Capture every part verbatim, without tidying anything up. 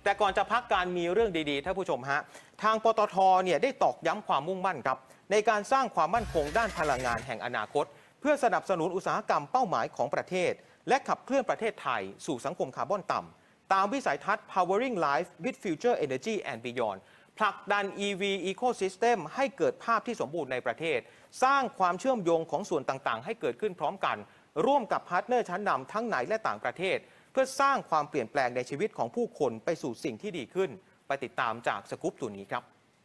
แต่ก่อนจะพักการมีเรื่องดีๆท่านผู้ชมฮะทางปตท.เนี่ยได้ตอกย้ำความมุ่งมั่นครับในการสร้างความมั่นคงด้านพลังงานแห่งอนาคตเพื่อสนับสนุนอุตสาหกรรมเป้าหมายของประเทศและขับเคลื่อนประเทศไทยสู่สังคมคาร์บอนต่ำตามวิสัยทัศน์ powering life with future energy and beyond ผลักดัน อี วี ecosystem ให้เกิดภาพที่สมบูรณ์ในประเทศสร้างความเชื่อมโยงของส่วนต่างๆให้เกิดขึ้นพร้อมกันร่วมกับพาร์ทเนอร์ชั้นนำทั้งในและต่างประเทศเพื่อสร้างความเปลี่ยนแปลงในชีวิตของผู้คนไปสู่สิ่งที่ดีขึ้นไปติดตามจากสกู๊ปตัวนี้ครับ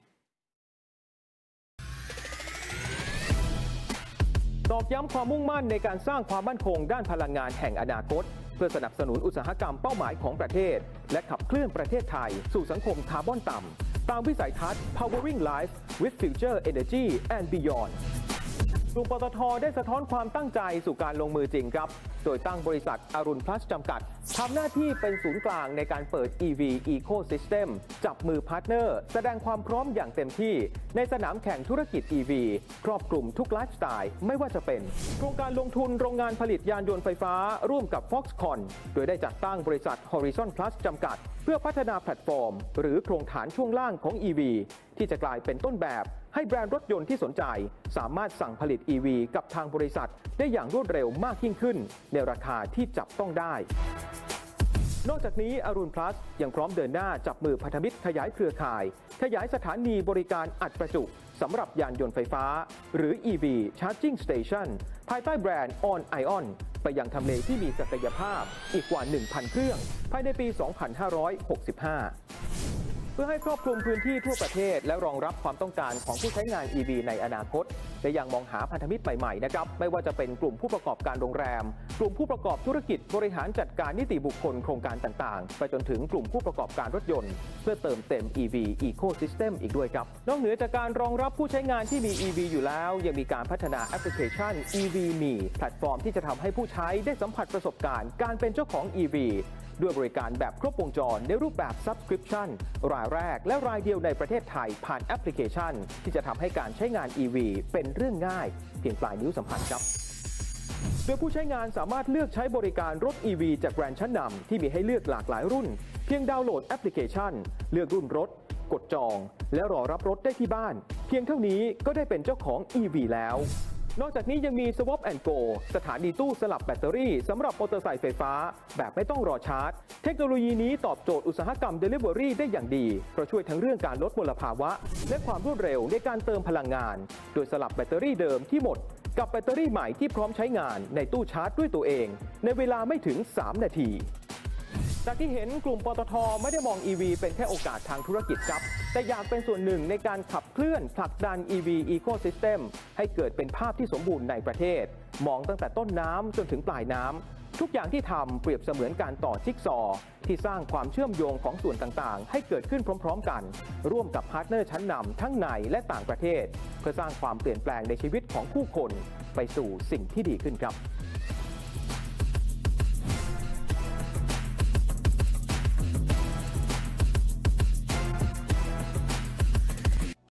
ตอกย้ำความมุ่งมั่นในการสร้างความมั่นคงด้านพลังงานแห่งอนาคตเพื่อสนับสนุนอุตสาหกรรมเป้าหมายของประเทศและขับเคลื่อนประเทศไทยสู่สังคมคาร์บอนต่ำตามวิสัยทัศน์ powering life with future energy and beyond กลุ่มปตท.ได้สะท้อนความตั้งใจสู่การลงมือจริงครับโดยตั้งบริษัทอรุณพลัสจำกัดทำหน้าที่เป็นศูนย์กลางในการเปิด อี วี Ecosystem จับมือพาร์ทเนอร์แสดงความพร้อมอย่างเต็มที่ในสนามแข่งธุรกิจ อี วี ครอบคลุมทุกไลฟ์สไตล์ไม่ว่าจะเป็นโครงการลงทุนโรงงานผลิตยานยนต์ไฟฟ้าร่วมกับ Foxconn โดยได้จัดตั้งบริษัท Horizon Plus จำกัดเพื่อพัฒนาแพลตฟอร์มหรือโครงฐานช่วงล่างของ อี วี ที่จะกลายเป็นต้นแบบให้แบรนด์รถยนต์ที่สนใจสามารถสั่งผลิต อี วี กับทางบริษัทได้อย่างรวดเร็วมากยิ่งขึ้นในราคาที่จับต้องได้นอกจากนี้อรุณพลัสยังพร้อมเดินหน้าจับมือพันธมิตรขยายเครือข่ายขยายสถานีบริการอัดประจุสำหรับยานยนต์ไฟฟ้าหรือ อี วี Charging Station ภายใต้แบรนด์ On Ion ไปยังทำเลที่มีศักยภาพอีกกว่า หนึ่งพัน เครื่องภายในปี สองพันห้าร้อยหกสิบห้าเพื่อให้ครอบคลุมพื้นที่ทั่วประเทศและรองรับความต้องการของผู้ใช้งาน อี วี ในอนาคตและยังมองหาพันธมิตรใหม่ๆนะครับไม่ว่าจะเป็นกลุ่มผู้ประกอบการโรงแรมกลุ่มผู้ประกอบธุรกิจบริหารจัดการนิติบุคคลโครงการต่างๆไปจนถึงกลุ่มผู้ประกอบการรถยนต์เพื่อเติมเต็ม อี วี Ecosystem อีกด้วยครับนอกเหนือจากการรองรับผู้ใช้งานที่มี อี วี อยู่แล้วยังมีการพัฒนาแอปพลิเคชัน อี วี มี แพลตฟอร์มที่จะทำให้ผู้ใช้ได้สัมผัสประสบการณ์การเป็นเจ้าของ อี วีด้วยบริการแบบครบวงจรในรูปแบบ Subscription รายแรกและรายเดียวในประเทศไทยผ่านแอปพลิเคชันที่จะทำให้การใช้งาน อี วี เป็นเรื่องง่ายเพียงปลายนิ้วสัมผัสครับโดยผู้ใช้งานสามารถเลือกใช้บริการรถ อี วี จากแบรนด์ชั้นนำที่มีให้เลือกหลากหลายรุ่นเพียงดาวน์โหลดแอปพลิเคชันเลือกรุ่นรถกดจองและรอรับรถได้ที่บ้านเพียงเท่านี้ก็ได้เป็นเจ้าของ อี วี แล้วนอกจากนี้ยังมี Swap and Go สถานีตู้สลับแบตเตอรี่สำหรับมอเตอร์ไซค์ไฟฟ้าแบบไม่ต้องรอชาร์จเทคโนโลยีนี้ตอบโจทย์อุตสาหกรรม Delivery ได้อย่างดีเพราะช่วยทั้งเรื่องการลดมลภาวะและความรวดเร็วในการเติมพลังงานโดยสลับแบตเตอรี่เดิมที่หมดกับแบตเตอรี่ใหม่ที่พร้อมใช้งานในตู้ชาร์จด้วยตัวเองในเวลาไม่ถึงสามนาทีจากที่เห็นกลุ่มปตท.ไม่ได้มอง อี วี เป็นแค่โอกาสทางธุรกิจครับแต่อยากเป็นส่วนหนึ่งในการขับเคลื่อนผลักดัน อี วี Ecosystem ให้เกิดเป็นภาพที่สมบูรณ์ในประเทศมองตั้งแต่ต้นน้ำจนถึงปลายน้ำทุกอย่างที่ทำเปรียบเสมือนการต่อจิ๊กซอว์ที่สร้างความเชื่อมโยงของส่วนต่างๆให้เกิดขึ้นพร้อมๆกันร่วมกับพาร์ทเนอร์ชั้นนำทั้งในและต่างประเทศเพื่อสร้างความเปลี่ยนแปลงในชีวิตของผู้คนไปสู่สิ่งที่ดีขึ้นครับ